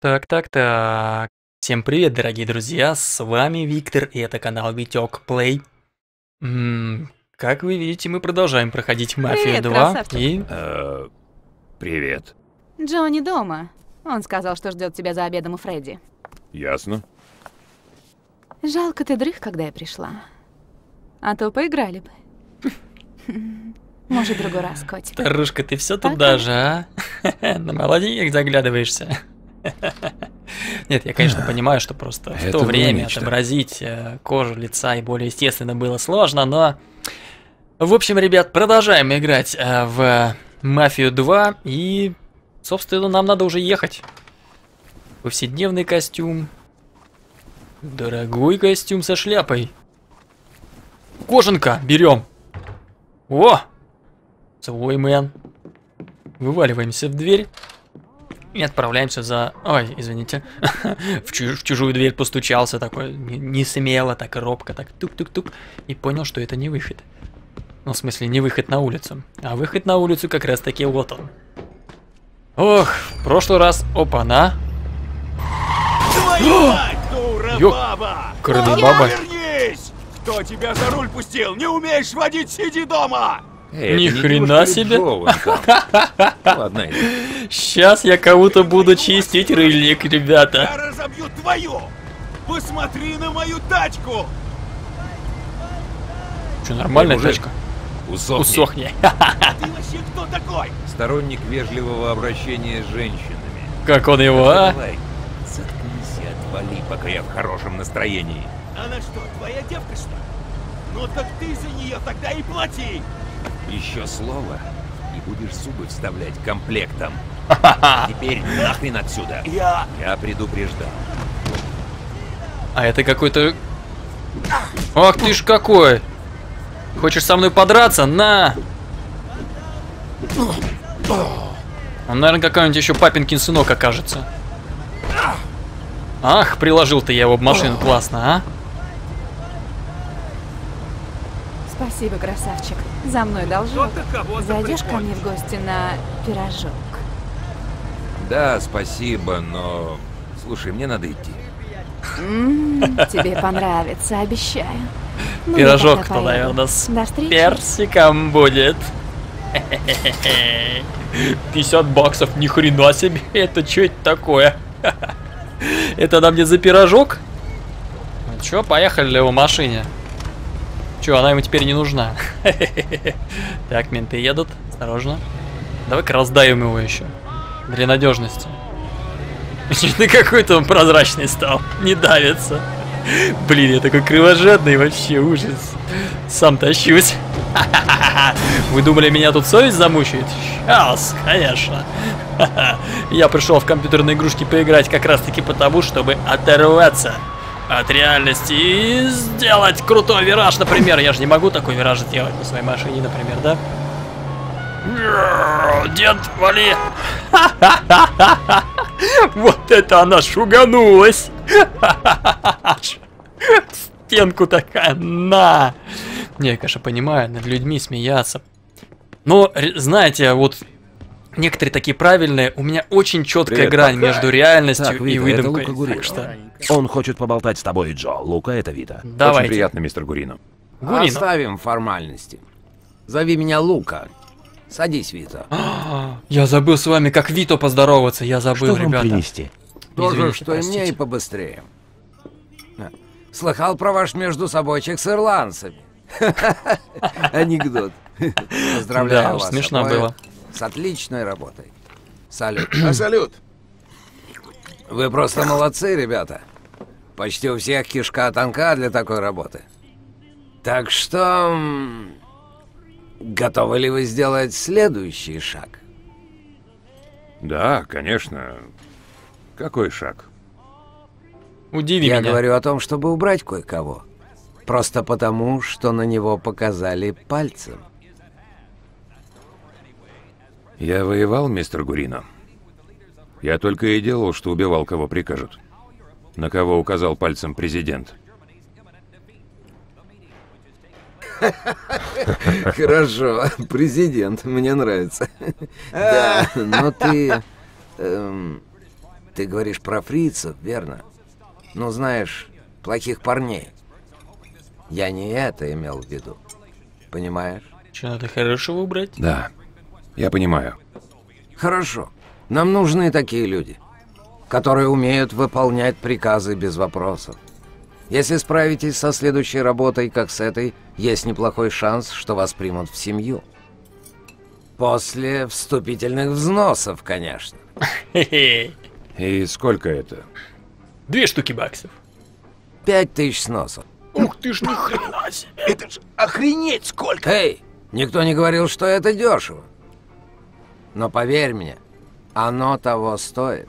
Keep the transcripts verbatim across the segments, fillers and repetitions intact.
Так, так, так. Всем привет, дорогие друзья, с вами Виктор, и это канал Витек Плей. М, Как вы видите, мы продолжаем проходить Мафию Привет, два, красавчик. и... Э, привет. Джонни дома. Он сказал, что ждет тебя за обедом у Фредди. Ясно. Жалко, ты дрых, когда я пришла. А то поиграли бы. Может, в другой раз, котик. Старушка, ты все Пока. туда же, а? На молоденьких заглядываешься. Нет, я, конечно, понимаю, что просто в Это то было время нечто. отобразить э, кожу лица и более естественно было сложно, но... В общем, ребят, продолжаем играть э, в Мафию два, и, собственно, нам надо уже ехать. Повседневный костюм. Дорогой костюм со шляпой. Кожанка, берем. О! Свой мэн. Вываливаемся в дверь. И отправляемся за... Ой, извините. в, чуж... в чужую дверь постучался такой. Не, не смело, так робко, так тук-тук-тук. И понял, что это не выход. Ну, в смысле, не выход на улицу. А выход на улицу как раз таки вот он. Ох, в прошлый раз... Опа-на. Твою мать, дура Ёп. баба! Крыла баба. Вернись! Кто тебя за руль пустил? Не умеешь водить, сиди дома! Эй, Ни это не хрена девушка ли себе. Джо вон там? Ладно, иди. Сейчас я кому-то буду чистить рыльник, ребята. Я разобью твою! Посмотри на мою тачку! Что, нормальная Эй, мужик, тачка? Усохни. Усохни. Ты вообще кто такой? Сторонник вежливого обращения с женщинами. Как он его, а? Давай, заткнись и отвали, пока я в хорошем настроении. Она что, твоя девка, что ли? Ну так ты за нее тогда и плати! Еще слово, и будешь зубы вставлять комплектом. Теперь нахрен отсюда. Я... Я предупреждал. А это какой-то... Ах ты ж какой! Хочешь со мной подраться? На! Он, наверное, какой-нибудь еще папинкин сынок окажется. Ах, приложил-то я его в машину, классно, а? Спасибо, красавчик. За мной должок. Зайдешь ко мне в гости на пирожок? Да, спасибо, но... Слушай, мне надо идти. М, тебе понравится, обещаю. Ну, я Пирожок-то, тогда поеду. наверное, с До встречи. персиком будет. пятьдесят баксов, ни хрена себе. Это что это такое? Это нам мне за пирожок? Ну чё, поехали в машине. Чё, она ему теперь не нужна. Так, менты едут. Осторожно. Давай-ка раздаем его еще. Для надежности. Ты какой-то он прозрачный стал. Не давится. Блин, я такой кровожадный, вообще ужас. Сам тащусь. Вы думали, меня тут совесть замучает? Сейчас, конечно. Я пришел в компьютерные игрушки поиграть как раз таки потому, чтобы оторваться от реальности и сделать крутой вираж, например. Я же не могу такой вираж сделать на своей машине, например, да? Дед, вали! Вот это она шуганулась! Стенку такая, на! Не, я, конечно, понимаю, над людьми смеяться. Но, ре- знаете, вот некоторые такие правильные, у меня очень четкая Привет, грань пока. между реальностью Так, и Вита, это выдумкой. Лука Гурino. Так что, Он хочет поболтать с тобой, Джо. Лука, это Вита. Очень давайте. приятно, мистер Гурино. Гурино. Оставим формальности. Зови меня Лука. Садись, Вита. А, Я забыл с вами, как Вито поздороваться, я забыл, Что вам ребята. принести? То же, Извините, что и мне, простите. и побыстрее. А, Слыхал про ваш междусобойчик с ирландцами. Анекдот. Поздравляю Да, уж вас смешно обоих было. с отличной работой. Салют. А салют! Вы просто молодцы, ребята. Почти у всех кишка тонка для такой работы. Так что... м, готовы ли вы сделать следующий шаг? Да, конечно. Какой шаг? Удиви Я меня. говорю о том, чтобы убрать кое-кого. Просто потому, что на него показали пальцем. Я воевал, мистер Гурино. Я только и делал, что убивал, кого прикажут. На кого указал пальцем президент. Хорошо, президент, мне нравится. Да, но ты... эм, Ты говоришь про фрицев, верно? Ну, знаешь, плохих парней. Я не это имел в виду. Понимаешь? Что, надо хорошего убрать? Да, я понимаю. Хорошо. Нам нужны такие люди, которые умеют выполнять приказы без вопросов. Если справитесь со следующей работой, как с этой, есть неплохой шанс, что вас примут в семью. После вступительных взносов, конечно. И сколько это? Две штуки баксов. Пять тысяч сносов. Ух ты ж, ни хрена себе. Это ж охренеть сколько! Эй, никто не говорил, что это дешево. Но поверь мне, оно того стоит.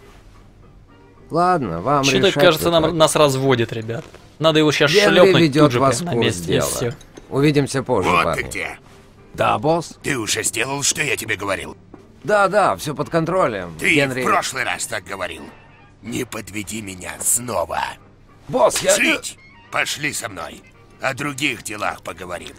Ладно, вам Что-то, решать, кажется, кто нам, так. нас разводит, ребят. Надо его сейчас Генри шлепнуть ведет тут же вас прямо в на курс месте. И дела. все. Увидимся позже, Вот парни. ты где. Да, босс? Ты уже сделал, что я тебе говорил. Да, да, все под контролем. Ты Генри... в прошлый раз так говорил. Не подведи меня снова. Босс, я... Жить! Пошли со мной. О других делах поговорим.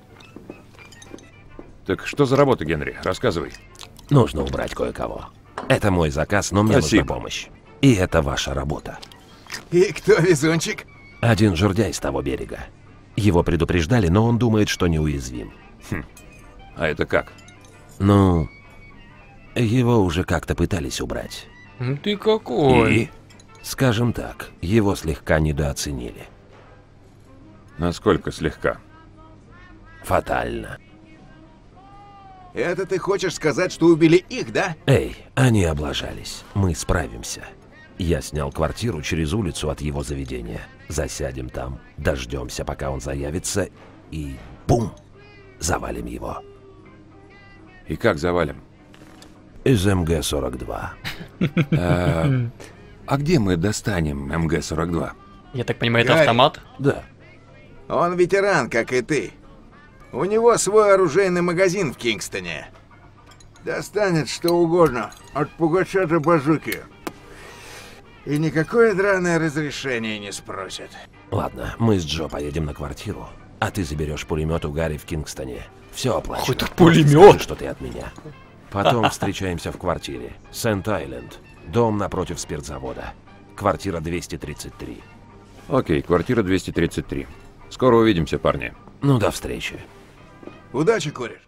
Так что за работа, Генри? Рассказывай. Нужно убрать кое-кого. Это мой заказ, но мне Спасибо. нужна помощь. И это ваша работа. И кто везунчик? Один жердяй с того берега. Его предупреждали, но он думает, что неуязвим. А это как? Ну, его уже как-то пытались убрать. Ну ты какой. И? Скажем так, его слегка недооценили. Насколько слегка? Фатально. Это ты хочешь сказать, что убили их, да? Эй, они облажались. Мы справимся. Я снял квартиру через улицу от его заведения. Засядем там, дождемся, пока он заявится, и бум! Завалим его. И как завалим? Из эм гэ сорок два. А, а где мы достанем эм гэ сорок два? Я так понимаю, это Гарри. автомат? Да. Он ветеран, как и ты. У него свой оружейный магазин в Кингстоне. Достанет что угодно, от пугача до базуки. И никакое драное разрешение не спросит. Ладно, мы с Джо поедем на квартиру, а ты заберешь пулемет у Гарри в Кингстоне. Все оплачено. Какой-то Просто пулемет. скажи, что ты от меня. Потом встречаемся в квартире. Сент-Айленд. Дом напротив спиртзавода. Квартира двести тридцать три. Окей, квартира двести тридцать три. Скоро увидимся, парни. Ну, до встречи. Удачи, кореш.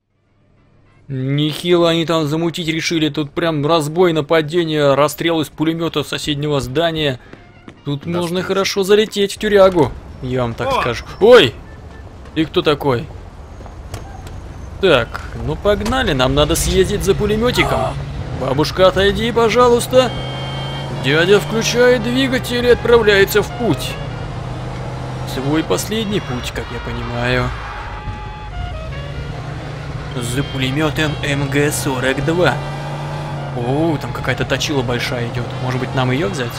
Нехило они там замутить решили. Тут прям разбой, нападение, расстрел из пулемета соседнего здания. Тут можно хорошо залететь в тюрягу. Я вам так скажу. Ой! Ты кто такой? Так, ну погнали, нам надо съездить за пулеметиком. Бабушка, отойди, пожалуйста. Дядя включает двигатель и отправляется в путь. Свой последний путь, как я понимаю. За пулеметом эм гэ сорок два. О, там какая-то точила большая идет. Может быть, нам ее взять?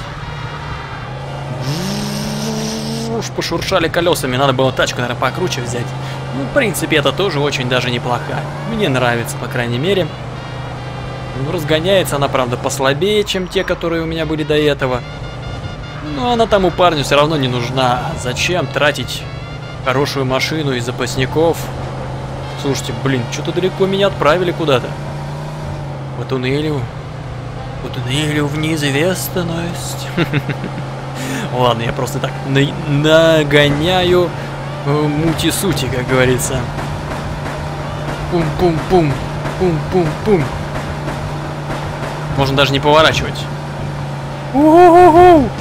Уж пошуршали колесами, надо было тачку, наверное, покруче взять. Ну, в принципе, это тоже очень даже неплохая. Мне нравится, по крайней мере. Ну, разгоняется она, правда, послабее, чем те, которые у меня были до этого. Но она тому парню все равно не нужна. Зачем тратить хорошую машину и запасников? Слушайте, блин, что-то далеко меня отправили куда-то. По туннелю. По туннелю в неизвестность. Ладно, я просто так нагоняю мути-сути, как говорится. Пум-пум-пум. Пум-пум-пум. Можно даже не поворачивать. У-ху-ху-ху.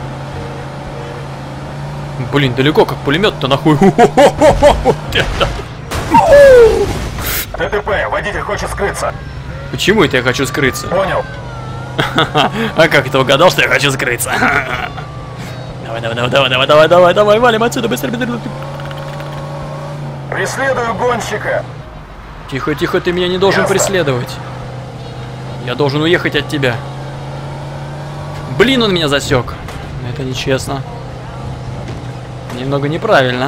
Блин, далеко как пулемет-то нахуй. ТТП, водитель хочет скрыться. Почему это я хочу скрыться? Понял. А как ты угадал, что я хочу скрыться? Давай, давай, давай, давай, давай, давай, давай, давай, валим отсюда быстро, быстро. Преследую гонщика. Тихо, тихо, ты меня не должен Ясно. преследовать. Я должен уехать от тебя. Блин, он меня засек. Это нечестно. Немного неправильно.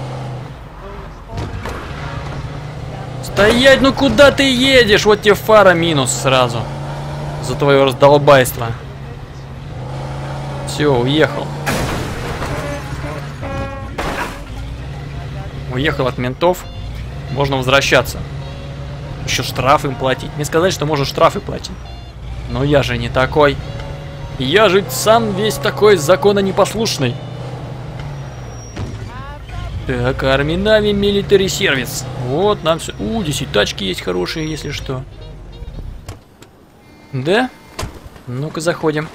Стоять, ну куда ты едешь? Вот тебе фара минус сразу. За твое раздолбайство. Все, уехал. Уехал от ментов. Можно возвращаться. Еще штраф им платить. Мне сказали, что можно штрафы платить. Но я же не такой. Я же сам весь такой закононепослушный. Так, Арминави Милитари Сервис. Вот нам все. У, здесь и тачки есть хорошие, если что. Да? Ну-ка, заходим.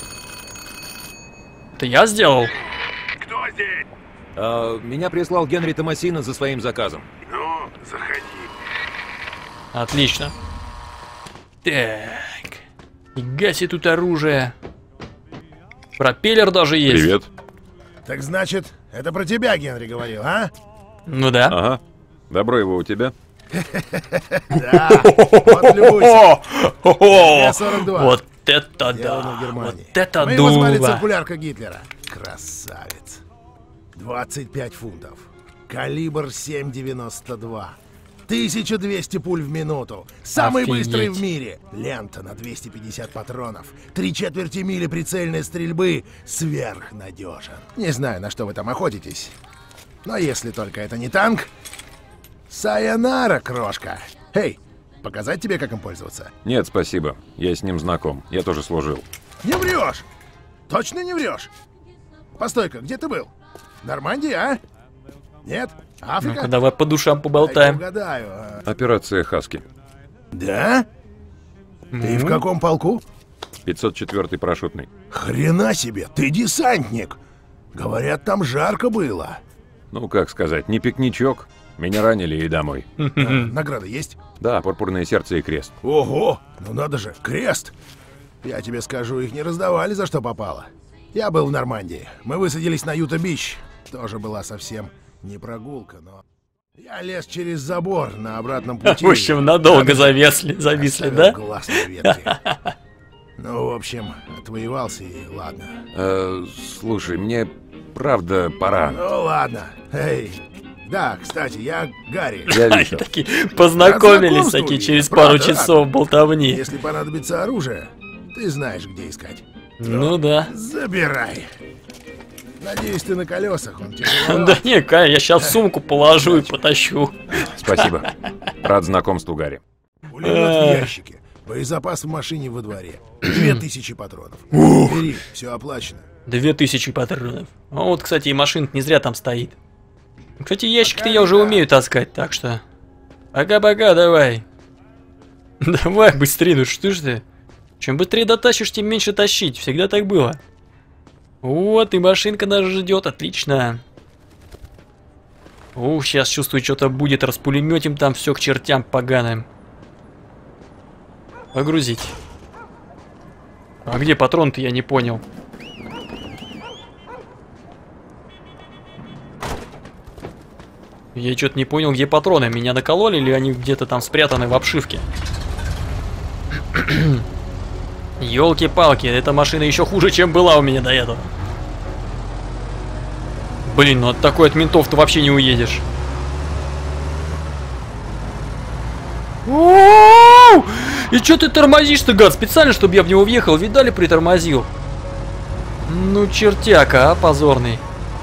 Это я сделал? Кто здесь? А, меня прислал Генри Томасино за своим заказом. Ну, заходи. Отлично. Так. Фига себе тут оружие. Пропеллер даже есть. Привет. Так значит, это про тебя Генри говорил, а? Ну да. Ага. Добро его у тебя. Да. Вот любуйся. О, сорок два. вот это Сделано в да. Германии. Вот это Мы его звали дуло. циркулярка Гитлера. Красавец. двадцать пять фунтов. Калибр семь девяносто два. тысяча двести пуль в минуту. Самый Офигеть. быстрый в мире. Лента на двести пятьдесят патронов. Три четверти мили прицельной стрельбы. Сверхнадежен. Не знаю, на что вы там охотитесь. Но если только это не танк... Сайонара, крошка. Эй, показать тебе, как им пользоваться? Нет, спасибо. Я с ним знаком. Я тоже служил. Не врешь! Точно не врешь? Постой-ка, где ты был? Нормандия, а? Нет? Африка? Ну-ка, давай по душам Дай-ка поболтаем. угадаю. а. Операция Хаски. Да? Ты в каком полку? пятьсот четвёртый парашютный. Хрена себе, ты десантник! Говорят, там жарко было. Ну, как сказать, не пикничок. Меня ранили и домой. А, награда есть? Да, пурпурное сердце и крест. Ого! Ну надо же, крест! Я тебе скажу, их не раздавали за что попало. Я был в Нормандии. Мы высадились на Юта-Бич. Тоже была совсем не прогулка, но... Я лез через забор на обратном пути. В общем, надолго Надо же, зависли, зависли, оставил да? глаз на ветке. Ну, в общем, отвоевался и ладно. Э, слушай, мне правда пора. Ну ладно. Эй. Да, кстати, я Гарри. Я Они Витя. такие познакомились Знакомство такие ведь, через правда, пару да? часов болтовни. Если понадобится оружие, ты знаешь, где искать. Ну да. Забирай. Надеюсь, ты на колесах, он тяжело. Да не, Кай, я сейчас в сумку положу и потащу. Спасибо. Рад знакомству, Гарри. Пулемет в ящике. Боезапас в машине во дворе. Две тысячи патронов. Бери, все оплачено. Две тысячи патронов. А вот, кстати, и машина не зря там стоит. Кстати, ящик-то я уже умею таскать, так что... Пока-пока, давай. Давай, быстрее, ну что ж ты? Чем быстрее дотащишь, тем меньше тащить. Всегда так было. Вот, и машинка нас ждет, отлично. Ух, сейчас чувствую, что-то будет. Распулеметим там все к чертям поганым. Погрузить. А где патрон-то, я не понял. Я что-то не понял, где патроны. Меня накололи или они где-то там спрятаны в обшивке? Ёлки-палки, эта машина еще хуже, чем была у меня до этого. Блин, ну от такой от ментов ты вообще не уедешь. У-у-у! И что ты тормозишь-то, гад? Специально, чтобы я в него въехал, видали, притормозил. Ну, чертяка, а, позорный.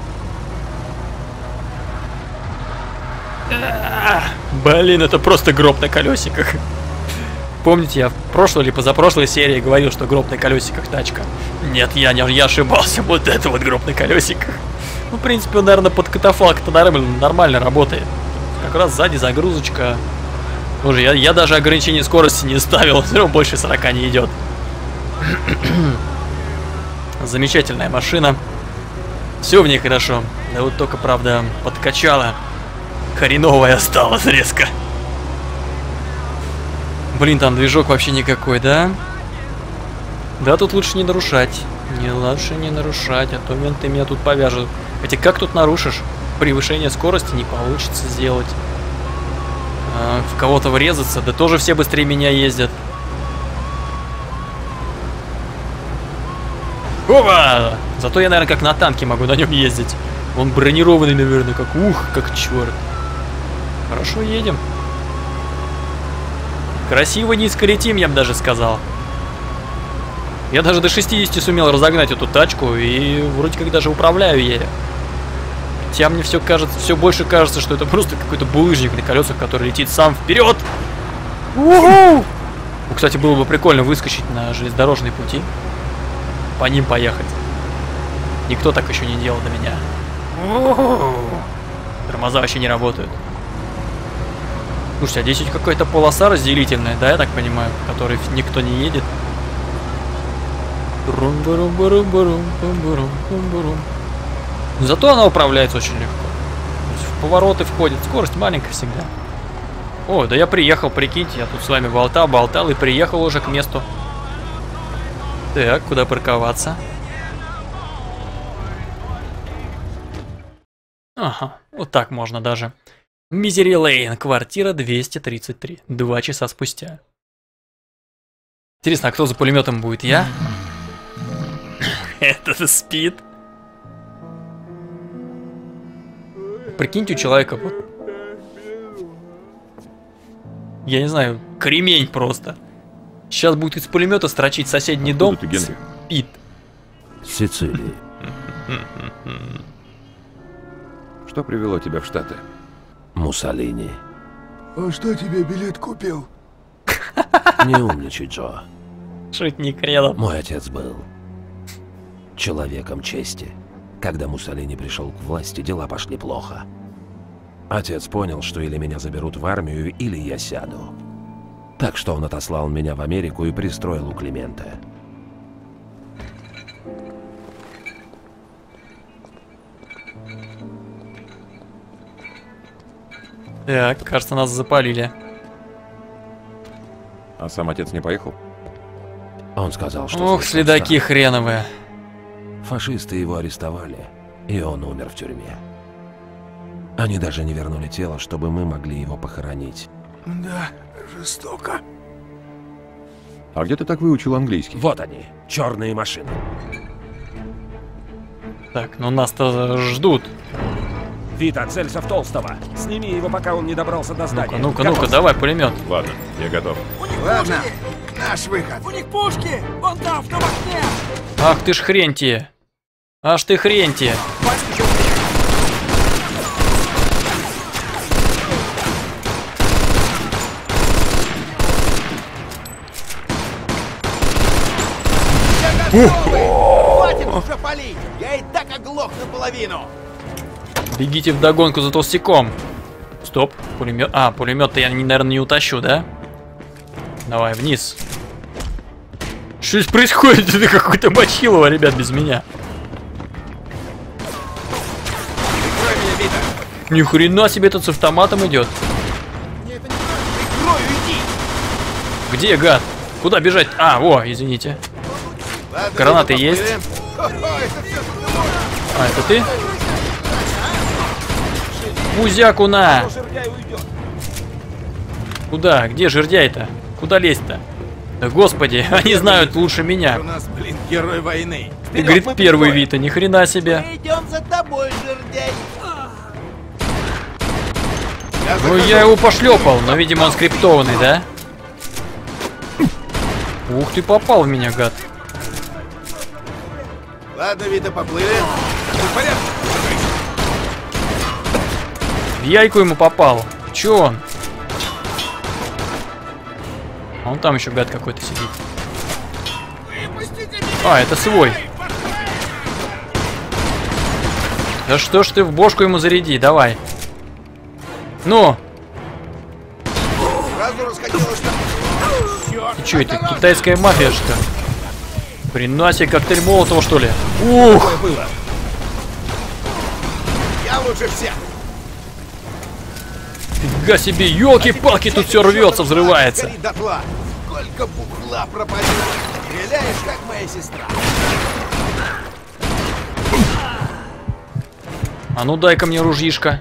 Блин, это просто гроб на колесиках. Помните, я в прошлой или позапрошлой серии говорил, что гроб на колесиках тачка? Нет, я не я ошибался. Вот это вот гроб на колесиках. Ну, в принципе, он, наверное, под катафалк-то нормально, нормально работает. Как раз сзади загрузочка. Боже, я, я даже ограничение скорости не ставил, все равно больше сорока не идет. Замечательная машина. Все в ней хорошо. Да вот только, правда, подкачала. Хреновая осталась резко. Блин, там движок вообще никакой, да? Да, тут лучше не нарушать. Не лучше не нарушать, а то менты меня тут повяжут. Хотя как тут нарушишь? Превышение скорости не получится сделать. А, в кого-то врезаться, да тоже все быстрее меня ездят. Опа! Зато я, наверное, как на танке могу на нем ездить. Он бронированный, наверное, как ух, как черт. Хорошо, едем. Красиво низко летим, я бы даже сказал. Я даже до шестидесяти сумел разогнать эту тачку и вроде как даже управляю ею. Хотя мне все кажется, все больше кажется, что это просто какой-то булыжник на колесах, который летит сам вперед. Уху! Ну, кстати, было бы прикольно выскочить на железнодорожные пути. По ним поехать. Никто так еще не делал до меня. Тормоза вообще не работают. Слушайте, а здесь какая-то полоса разделительная, да, я так понимаю, по которой никто не едет. Зато она управляется очень легко. В повороты входит, скорость маленькая всегда. О, да я приехал, прикиньте, я тут с вами болтал, болтал и приехал уже к месту. Так, куда парковаться? Ага, вот так можно даже. Мизери Лейн, квартира двести тридцать три. Два часа спустя. Интересно, а кто за пулеметом будет? Я? Это спит. Прикиньте, у человека вот... Я не знаю, кремень просто. Сейчас будет из пулемета строчить соседний дом. Ты, Генри? Спит. Сицилии. Что привело тебя в Штаты? Муссолини. А что тебе билет купил? Не умничай, Джо. Шутник рядом. Мой отец был человеком чести. Когда Муссолини пришел к власти, дела пошли плохо. Отец понял, что или меня заберут в армию, или я сяду. Так что он отослал меня в Америку и пристроил у Климента. Так, кажется, нас запалили. А сам отец не поехал? Он сказал, что... Ох, следаки хреновые. Фашисты его арестовали, и он умер в тюрьме. Они даже не вернули тело, чтобы мы могли его похоронить. Да, жестоко. А где ты так выучил английский? Вот они, черные машины. Так, ну нас-то ждут. Вита, целься в Толстого. Сними его, пока он не добрался до здания. Ну-ка, ну-ка, ну-ка, давай пулемет. Ладно, я готов. Ладно, наш выход. У них пушки! Вон там, в том окне! Ах ты ж хрень-те. Аж ты хрень-те. Хватит уже палить! Я и так оглох наполовину! Бегите вдогонку за толстяком. Стоп, пулемет. А, пулемет-то я, наверное, не утащу, да? Давай, вниз. Что здесь происходит? Это какой-то мочилово, ребят, без меня. Прикрой меня, Вита! Ни хрена себе, этот с автоматом идет. Мне это не нравится! Прикрою, иди! Где, гад? Куда бежать? А, во, извините. Ладно, Гранаты Вита, есть? поплывем. Хо-хо, это все, что ты можешь. А, это ты? Музяку на! Куда? Где жердяй-то? Куда лезть-то? Да господи, они знают лучше меня. У нас, блин, герой войны. Ты, говорит, первый Вита, ни хрена себе. Мы идем за тобой, жердяй. Ну я его пошлепал, но видимо он скриптованный, да? Ух ты, попал в меня, гад. Ладно, Вита, поплыли. Все в порядке? В яйку ему попал. Чё он? А он там еще гад какой-то сидит. А, это свой. Да что ж ты в бошку ему заряди, давай. Ну. Сразу расходилось там. Черт, И чё это, китайская мафия что ли? Хрена себе, коктейль Молотова что ли? Ух! было. Я лучше всех. Фига себе, елки-палки, тут все рвется, взрывается. Гори дотла. Сколько бухла пропадет. Стреляешь, как моя сестра. А ну дай-ка мне ружьишко.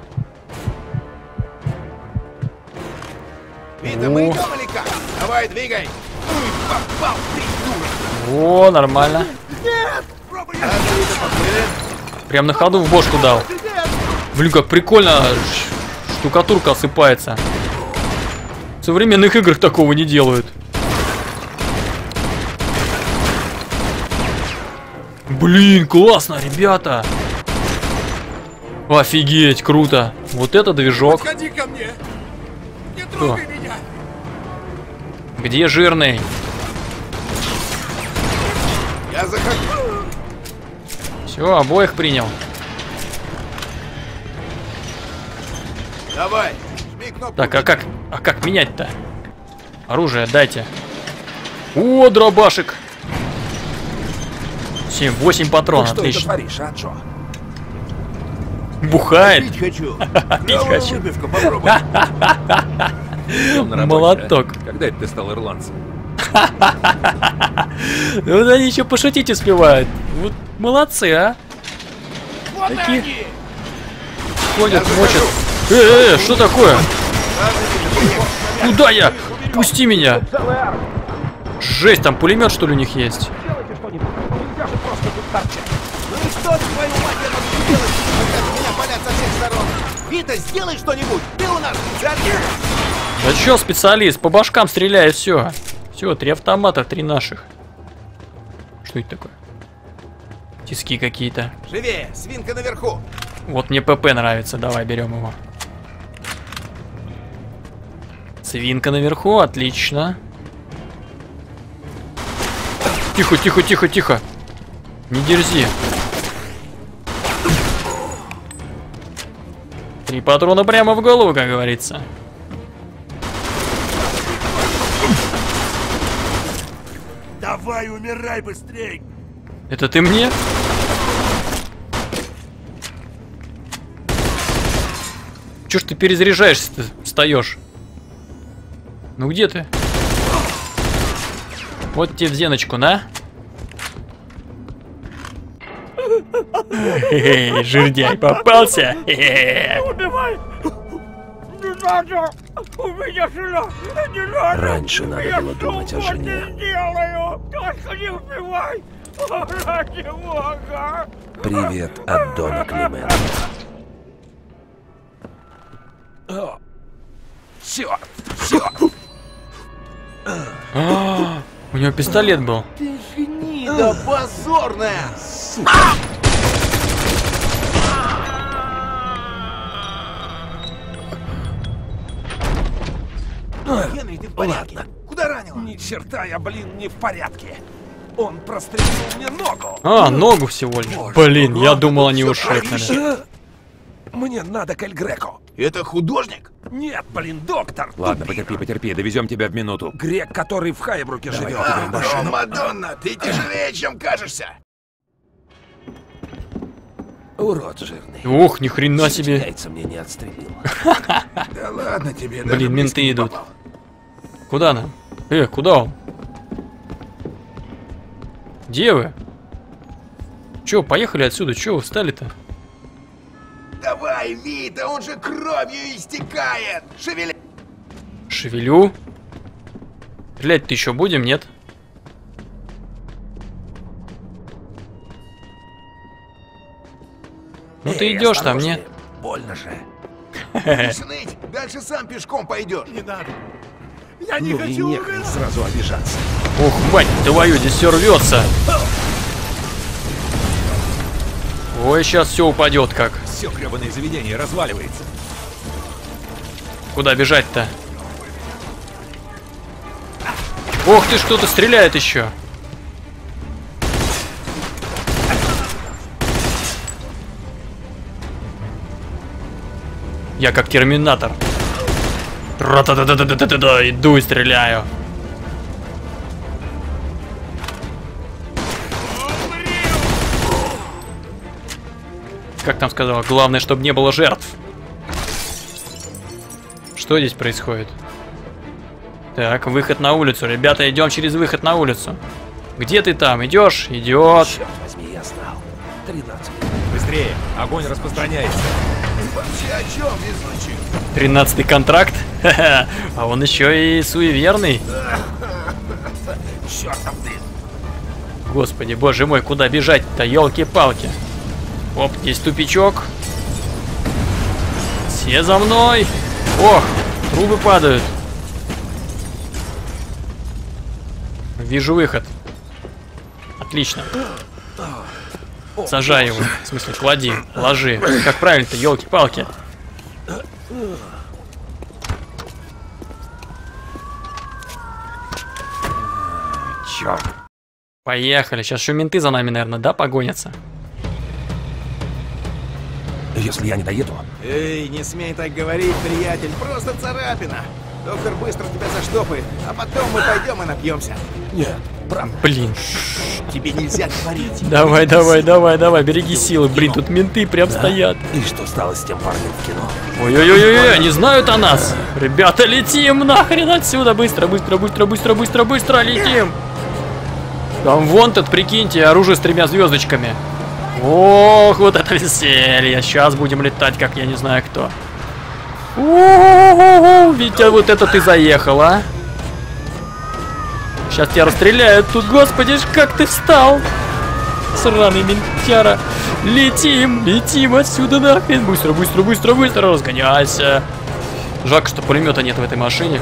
Вита, мы идем или как? Давай, двигай. Ой, попал, придурок. О, нормально. Ладно, Вита, поплыли. Прям на ходу в бошку дал. Блин, как прикольно ш- штукатурка осыпается. В современных играх такого не делают. Блин, классно, ребята. Офигеть, круто. Вот это движок. Подходи ко мне! Не Что? трогай меня! Где жирный? Я захожу. Все, обоих принял. Давай, жми кнопку. Так, а как, а как менять-то? Оружие дайте. О, дробашек. семь-восемь патронов, Что отлично. ты творишь, а, Джо? Бухает. Пить хочу. Пить Давай хочу. выпивку попробуй. Молоток. Когда это ты стал ирландцем? Ну, вот они еще пошутить успевают. Вот молодцы, а. Такие ходят, мочат. Э, э, что такое? Куда я? Пусти меня. Жесть, там пулемет что ли у них есть? Ну и что, твою мать, я могу сделать, когда меня палят со всех сторон? Вита, сделай что-нибудь, ты у нас специалист. Да чё специалист? По башкам стреляй, все. Все, три автомата, три наших. Что это такое? Тиски какие-то. Живее, свинка наверху. Вот мне ПП нравится, давай берем его. Свинка наверху, отлично. Тихо, тихо, тихо, тихо. Не дерзи. Три патрона прямо в голову, как говорится. Давай, умирай быстрей! Это ты мне? Чё ж ты перезаряжаешься-то, встаешь? Ну где ты? Вот тебе в зеночку, на. Хе-хе, жирдяй попался. Хе-хе. Убивай! Не надо! У меня жена! Не надо! Раньше надо Я было думать о что жене. угодно сделаю! Только не убивай! О, ради бога! Привет от Дона Климента. Черт! Черт! А, у него пистолет был. Ты гнида позорная! Генри, ты в порядке? Куда ранила? Ни черта я, блин, не в порядке! Он прострелил мне ногу! А, ногу всего лишь. Блин, я думал, они ушибли. Мне надо к Эль Греко! Это художник? Нет, блин, доктор! Ладно, тупик. потерпи, потерпи, довезем тебя в минуту. Грек, который в Хайбруке живет. О, Мадонна, ты тяжелее, чем кажешься. Урод жирный. Ух, ни хрена себе. Яйца мне не отстрелил. Да ладно тебе, Блин, даже менты близко не идут. попал. Куда нам? Э, куда он? Где вы? Чё, поехали отсюда? Чё вы встали-то? Давай, Вита, он же кровью истекает! Шевели... Шевелю. Стрелять-то еще будем, нет? Ну ты Эй, идешь там, осторожнее. нет? Больно же. Не сныть, дальше сам пешком пойдешь. Не надо! Я не Ну и хочу нехрен умирать! сразу обижаться. Ух, мать твою, здесь все рвется. Ой, сейчас все упадет как. Все гребаное заведение разваливается. Куда бежать-то? Ох ты, что-то стреляет еще. Я как терминатор. Ра-та-та-та-та-та-та, иду и стреляю. Как там сказала, главное, чтобы не было жертв. Что здесь происходит? Так, выход на улицу. Ребята, идем через выход на улицу. Где ты там? Идешь? Идет. Черт возьми, я знал. тринадцать. Быстрее, огонь распространяется. Вообще о чем, везунчик? Тринадцатый контракт. Ха-ха. А он еще и суеверный. Чёртов ты! Господи, боже мой, куда бежать-то? Елки-палки. Оп, есть тупичок. Все за мной. Ох, трубы падают. Вижу выход. Отлично. Сажай его. В смысле, клади, ложи. Как правильно-то, елки-палки. Поехали. Сейчас еще менты за нами, наверное, да, погонятся? Если я не доеду... Эй, не смей так говорить, приятель. Просто царапина. Доктор быстро тебя заштопает, а потом мы пойдем и напьемся. Нет, брат. Блин. Тебе нельзя говорить. Давай, давай, давай, давай, береги силы. Блин, тут менты прям Да? стоят. И что стало с тем парнем в кино? Ой-ой-ой, они знают о нас. Ребята, летим нахрен отсюда. Быстро, быстро, быстро, быстро, быстро, быстро летим. Там вон тут, прикиньте, оружие с тремя звездочками. Ох, вот это веселье. Сейчас будем летать, как я не знаю кто. У-у-у-у, Витя, вот это ты заехал, а? Сейчас тебя расстреляют тут, господи, ж, как ты встал? Сраный ментяра. Летим, летим отсюда нахрен. Быстро, быстро, быстро, быстро, разгоняйся. Жалко, что пулемета нет в этой машине.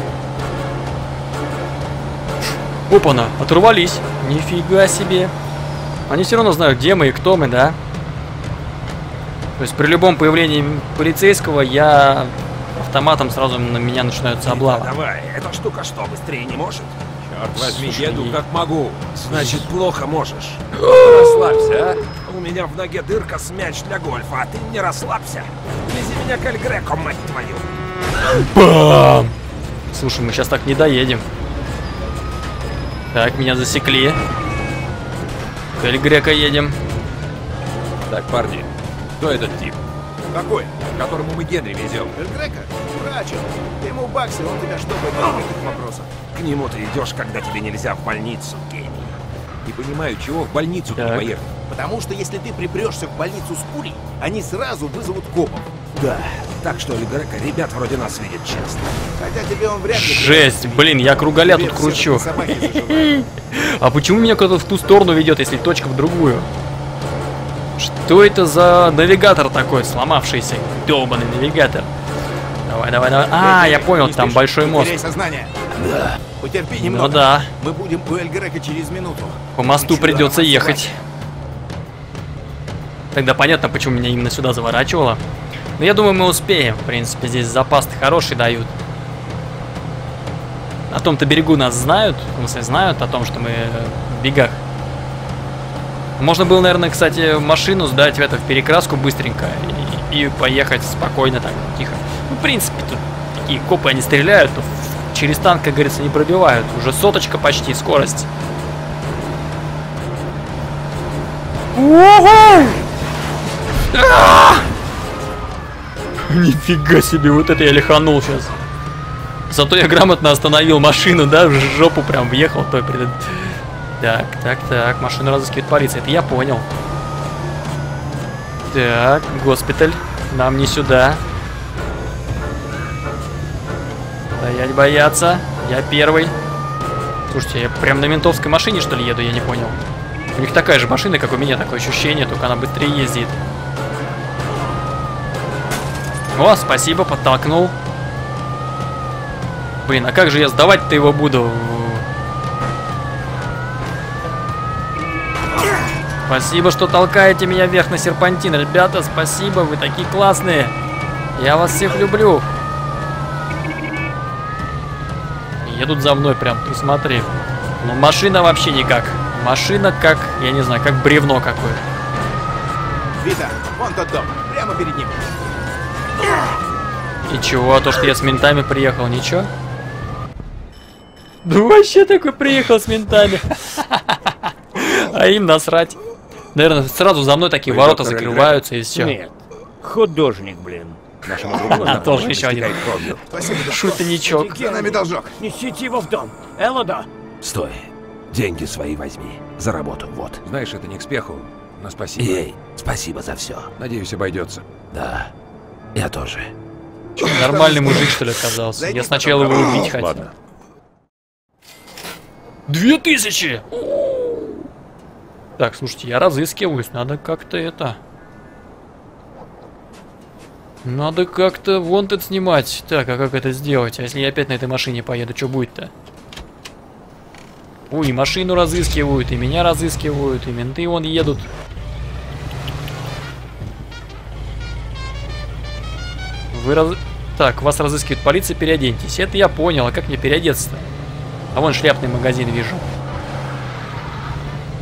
Опа-на, оторвались. Нифига себе. Они все равно знают, где мы и кто мы, да? То есть при любом появлении полицейского я автоматом сразу на меня начинается облава. Давай, эта штука что, быстрее не может? Черт возьми, Слушай, еду и- как могу. Значит, плохо можешь. Расслабься, а? У меня в ноге дырка с мяч для гольфа, а ты не расслабься. Вези меня к Эль Греко, мать твою. Бам! Слушай, мы сейчас так не доедем. Так, меня засекли. К Эль Греко едем. Так, парни, кто этот тип? Какой? Которому мы Генри везем. Эль Греко? Врач он. Ты ему баксы, он тебя штопает, никаких вопросов. К нему ты идешь, когда тебе нельзя в больницу, гений. Не понимаю, чего в больницу не Так. поехал. Потому что если ты припрешься в больницу с пулей, они сразу вызовут копов. Да, так что Эль Греко ребят вроде нас видит часто. Хотя тебе он вряд ли... Жесть, блин, я кругаля тут кручу. А почему меня кто-то в ту сторону ведет, если точка в другую? Что это за навигатор такой, сломавшийся? Долбаный навигатор. Давай, давай, давай. А, я понял, там большой мост. Теряй сознание. Да. Потерпи Ну немного. да, Мы будем у Эль Греко через минуту. по мосту Сюда придется нам ехать. Тогда понятно, почему меня именно сюда заворачивало. Но я думаю, мы успеем. В принципе, здесь запас-то хороший дают. На том-то берегу нас знают. В смысле, знают о том, что мы в бегах. Можно было, наверное, кстати, машину сдать в это в перекраску быстренько и, и поехать спокойно так, тихо. Ну, в принципе, тут такие копы, они стреляют, но через танк, как говорится, не пробивают. Уже соточка почти, скорость. Нифига себе, вот это я лиханул сейчас. Зато я грамотно остановил машину, да, в жопу прям въехал. Той пред... Так, так, так, машину разыскивает полиция, это я понял. Так, госпиталь, нам не сюда. Стоять бояться, я первый. Слушайте, я прям на ментовской машине, что ли, еду, я не понял. У них такая же машина, как у меня, такое ощущение, только она быстрее ездит. О, спасибо, подтолкнул. Блин, а как же я сдавать-то его буду? Спасибо, что толкаете меня вверх на серпантин. Ребята, спасибо, вы такие классные. Я вас всех люблю. Едут за мной прям, ты смотри. Ну, машина вообще никак. Машина как, я не знаю, как бревно какое. Вита, вон тот дом, прямо перед ним. И чего? То, что я с ментами приехал, ничего? Да вообще такой приехал с ментами. А им насрать. Наверное, сразу за мной такие ворота закрываются и все. Нет, художник, блин. Нашему другу А, тоже еще один. истекает кровью. Спасибо, доктор. Шутничок. За нами должок. Несите его в дом. Элода. Стой. Деньги свои возьми. За работу, вот. Знаешь, это не к спеху, но спасибо. Ей, спасибо за все. Надеюсь, обойдется. Да, я тоже. Нормальный мужик, что ли, оказался. Я сначала его убить хотел. Ладно. Две тысячи! Так, слушайте, я разыскиваюсь. Надо как-то это... Надо как-то wanted снимать. Так, а как это сделать? А если я опять на этой машине поеду, что будет-то? Ой, и машину разыскивают, и меня разыскивают, и менты вон едут. Вы раз... Так, вас разыскивает полиция, переоденьтесь. Это я понял, а как мне переодеться-то? А вон шляпный магазин вижу.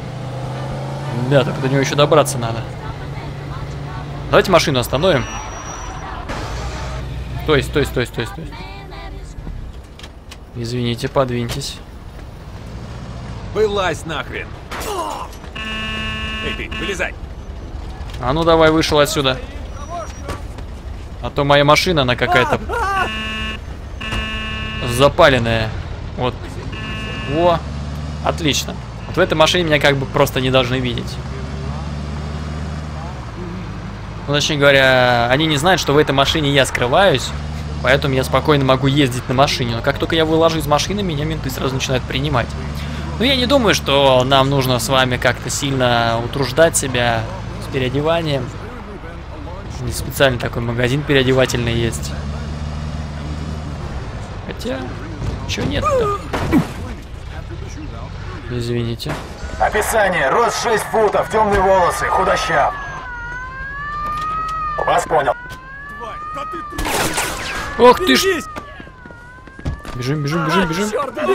Ребята, до него еще добраться надо. Давайте машину остановим. Стой, стой, стой, стой, стой. Извините, подвиньтесь. Вылазь нахрен! Эй ты, вылезай! А ну давай, вышел отсюда. А то моя машина, она какая-то запаленная. Вот. Во. Отлично. Вот в этой машине меня как бы просто не должны видеть. Ну, точнее говоря, они не знают, что в этой машине я скрываюсь. Поэтому я спокойно могу ездить на машине. Но как только я вылажу из машины, меня менты сразу начинают принимать. Но я не думаю, что нам нужно с вами как-то сильно утруждать себя с переодеванием. Здесь специально такой магазин переодевательный есть. Хотя, чего нет-то? Извините. Описание. Рост шесть футов, темные волосы, худощав. Вас понял. Ох ты ж! Бежим, бежим, бежим, бежим.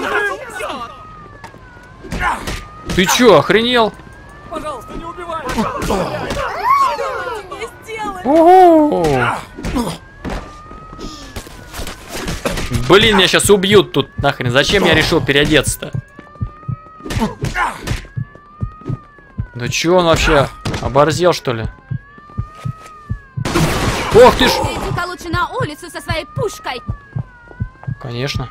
Ты чё, охренел? Пожалуйста, не убивай! Ого! Блин, меня сейчас убьют тут нахрен. Зачем я решил переодеться-то? Да чё он вообще? Оборзел, что ли? Ох ты ж! Иди-ка лучше на улицу со своей пушкой. Конечно.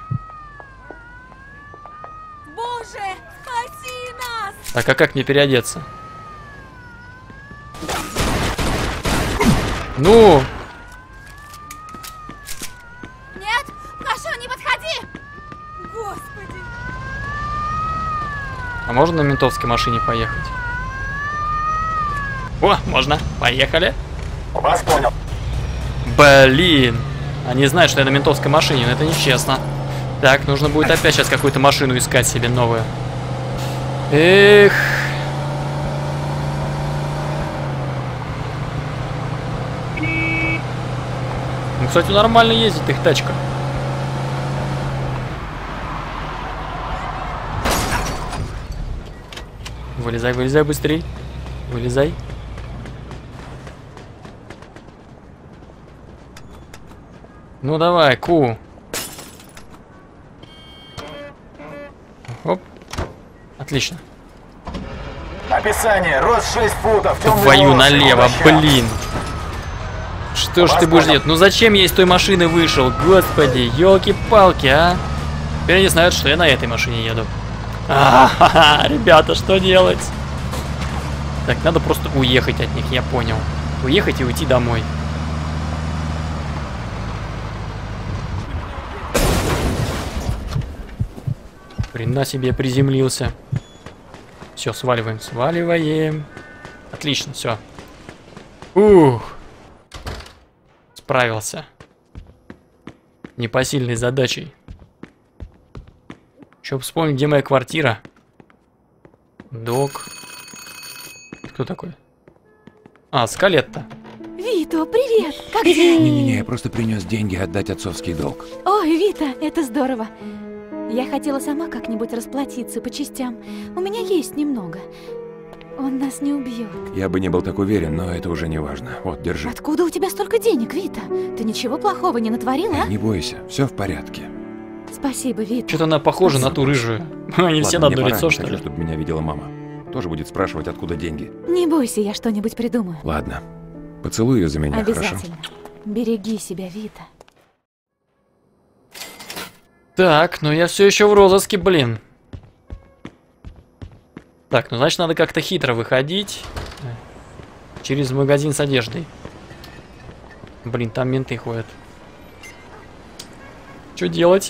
Боже, спаси нас! Так, а как мне переодеться? Ну! Нет, прошу, не подходи! Господи! А можно на ментовской машине поехать? О, можно. Поехали. Вас понял. Блин. Они знают, что я на ментовской машине, но это нечестно. Так, нужно будет опять сейчас какую-то машину искать себе новую. Эх. Ну, кстати, нормально ездит их тачка. Вылезай, вылезай быстрей. Вылезай. Ну давай, ку. Оп. Отлично. Описание. Рост шесть футов, темные Твою волосы, налево, худощав. блин. Что ж ты будешь делать? Ну зачем я из той машины вышел? Господи, елки-палки, а? Теперь они знают, что я на этой машине еду. А-ха-ха, ребята, что делать? Так, надо просто уехать от них, я понял. Уехать и уйти домой. Хрена себе приземлился. Все, сваливаем, сваливаем. Отлично, все. Ух. Справился. Непосильной задачей. Еще вспомнить, где моя квартира. Док. Кто такой? А, Скалетта. Вито, привет! Как дела? Не-не-не, я просто принес деньги отдать отцовский долг. Ой, Вита, это здорово. Я хотела сама как-нибудь расплатиться по частям. У меня есть немного. Он нас не убьет. Я бы не был так уверен, но это уже не важно. Вот, держи. Откуда у тебя столько денег, Вита? Ты ничего плохого не натворила, а? Не бойся, все в порядке. Спасибо, Вита. Что-то она похожа на ту рыжую. Они все на Ладно, одно мне лицо, пора, что не ли? хочу, чтобы меня видела мама. Тоже будет спрашивать, откуда деньги. Не бойся, я что-нибудь придумаю. Ладно. Поцелуй ее за меня, Обязательно. хорошо? Береги себя, Вита. Так, ну я все еще в розыске, блин. Так, ну значит надо как-то хитро выходить. Через магазин с одеждой. Блин, там менты ходят. Что делать?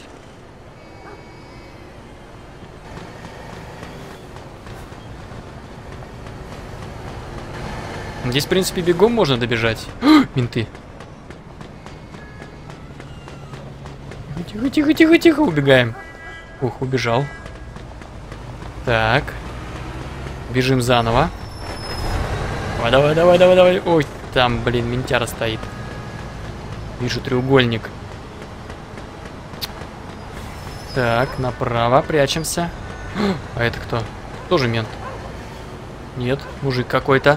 Здесь, в принципе, бегом можно добежать. Менты. Тихо, тихо, тихо, тихо, убегаем. Ух, убежал. Так. Бежим заново. Давай, давай, давай, давай, давай. Ой, там, блин, ментяра стоит. Вижу треугольник. Так, направо прячемся. А это кто? Тоже мент. Нет, мужик какой-то.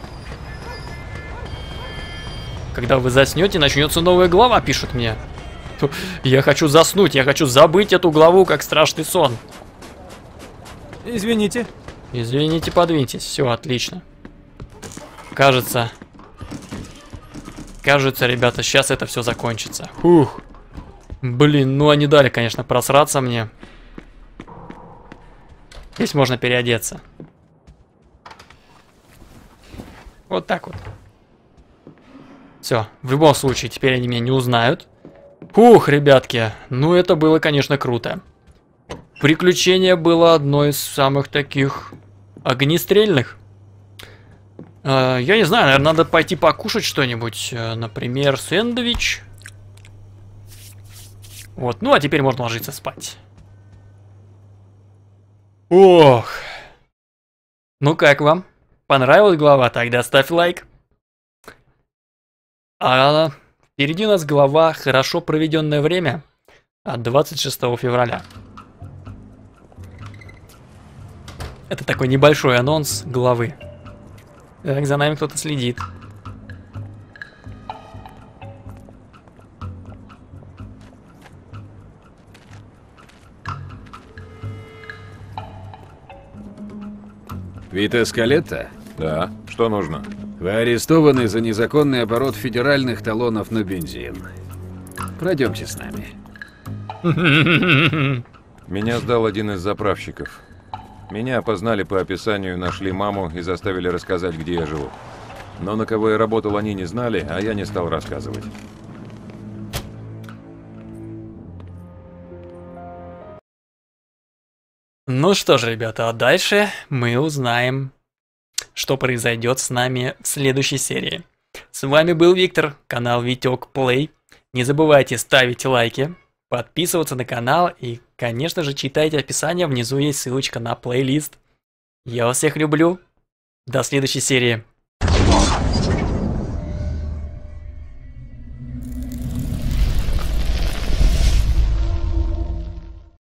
Когда вы заснете, начнется новая глава, пишут мне. Я хочу заснуть, я хочу забыть эту главу, как страшный сон. Извините. Извините, подвиньтесь. Все, отлично. Кажется... Кажется, ребята, сейчас это все закончится. Фух. Блин, ну они дали, конечно, просраться мне. Здесь можно переодеться. Вот так вот. Все, в любом случае, теперь они меня не узнают. Фух, ребятки, ну это было, конечно, круто. Приключение было одно из самых таких огнестрельных. Uh, я не знаю, наверное, надо пойти покушать что-нибудь. Uh, например, сэндвич. Вот, ну а теперь можно ложиться спать. Ох. Ну как вам? Понравилась глава? Тогда ставь лайк. А впереди у нас глава «Хорошо проведенное время» от двадцать шестого февраля. Это такой небольшой анонс главы. Так, за нами кто-то следит. Витэ Скалетта? Да, что нужно? Вы арестованы за незаконный оборот федеральных талонов на бензин. Пройдемте с нами. Меня сдал один из заправщиков. Меня опознали по описанию, нашли маму и заставили рассказать, где я живу. Но на кого я работал, они не знали, а я не стал рассказывать. Ну что ж, ребята, а дальше мы узнаем, что произойдет с нами в следующей серии. С вами был Виктор, канал Витек Плей. Не забывайте ставить лайки, подписываться на канал и, конечно же, читайте описание, внизу есть ссылочка на плейлист. Я вас всех люблю. До следующей серии.